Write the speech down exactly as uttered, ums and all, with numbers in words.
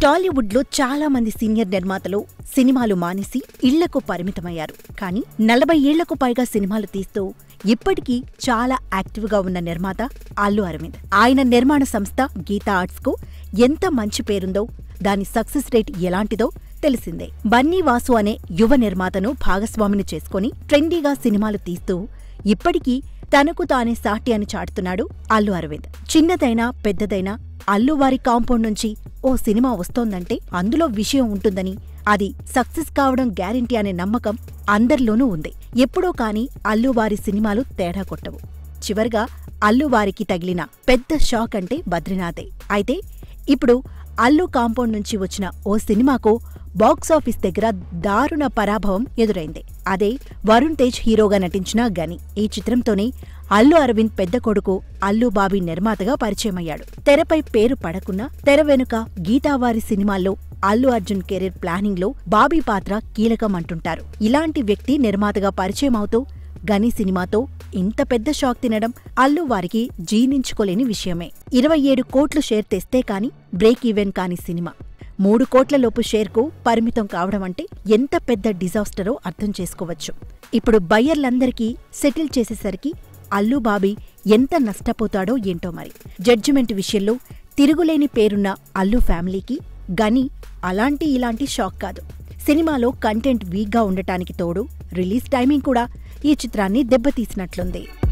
టాలీవుడ్ లో చాలా మంది సీనియర్ నిర్మాతలు సినిమాలు మానేసి ఇళ్లకు పరిమితమయ్యారు. కానీ నలభై ఏళ్లకు పైగా సినిమాలు తీస్తూ ఇప్పటికీ చాలా యాక్టివ్ గా ఉన్న నిర్మాత అల్లు అరవింద్. ఆయన నిర్మాణ సంస్థ గీతా ఆర్ట్స్ కు ఎంత మంచి పేరుందో, దాని సక్సెస్ రేట్ ఎలాంటిదో తెలిసిందే. బన్నీ వాసు అనే యువ నిర్మాతను భాగస్వామిని చేసుకుని ట్రెండీగా సినిమాలు తీస్తూ ఇప్పటికీ తనకు తానే సాటి అని చాటుతున్నాడు అల్లు అరవింద్. చిన్నదైనా పెద్దదైనా అల్లువారి కాంపౌండ్ నుంచి ఓ సినిమా వస్తోందంటే అందులో విషయం ఉంటుందని, అది సక్సెస్ కావడం గ్యారెంటీ అనే నమ్మకం అందరిలోనూ ఉంది. ఎప్పుడో కాని అల్లువారి సినిమాలు తేడా కొట్టవు. చివర్గా అల్లువారికి తగిలిన పెద్ద షాక్ అంటే బద్రీనాథే. అయితే ఇప్పుడు అల్లు కాంపౌండ్ నుంచి వచ్చిన ఓ సినిమాకు బాక్సాఫీస్ దగ్గర దారుణ పరాభవం ఎదురైంది. అదే వరుణ్ తేజ్ హీరోగా నటించిన గని. ఈ చిత్రంతోనే అల్లు అరవింద్ పెద్ద కొడుకు అల్లు బాబీ నిర్మాతగా పరిచయమయ్యాడు. తెరపై పేరు పడకున్నా తెర వెనుక గీతావారి సినిమాల్లో అల్లు అర్జున్ కెరీర్ ప్లానింగ్ లో బాబీ పాత్ర కీలకమంటుంటారు. ఇలాంటి వ్యక్తి నిర్మాతగా పరిచయమవుతూ గని సినిమాతో ఇంత పెద్ద షాక్ తినడం అల్లు వారికి జీర్ణించుకోలేని విషయమే. ఇరవై ఏడు కోట్లు షేర్ తెస్తే కాని బ్రేక్ ఈవెన్ కాని సినిమా మూడు కోట్లలోపు షేర్కు పరిమితం కావడం అంటే ఎంత పెద్ద డిజాస్టరో అర్థం చేసుకోవచ్చు. ఇప్పుడు బయ్యర్లందరికీ సెటిల్ చేసేసరికి అల్లు బాబీ ఎంత నష్టపోతాడో ఏంటో మరి. జడ్జిమెంట్ విషయంలో తిరుగులేని పేరున్న అల్లు ఫ్యామిలీకి గని అలాంటి ఇలాంటి షాక్ కాదు. సినిమాలో కంటెంట్ వీక్గా ఉండటానికి తోడు రిలీజ్ టైమింగ్ కూడా ఈ చిత్రాన్ని దెబ్బతీసినట్లుంది.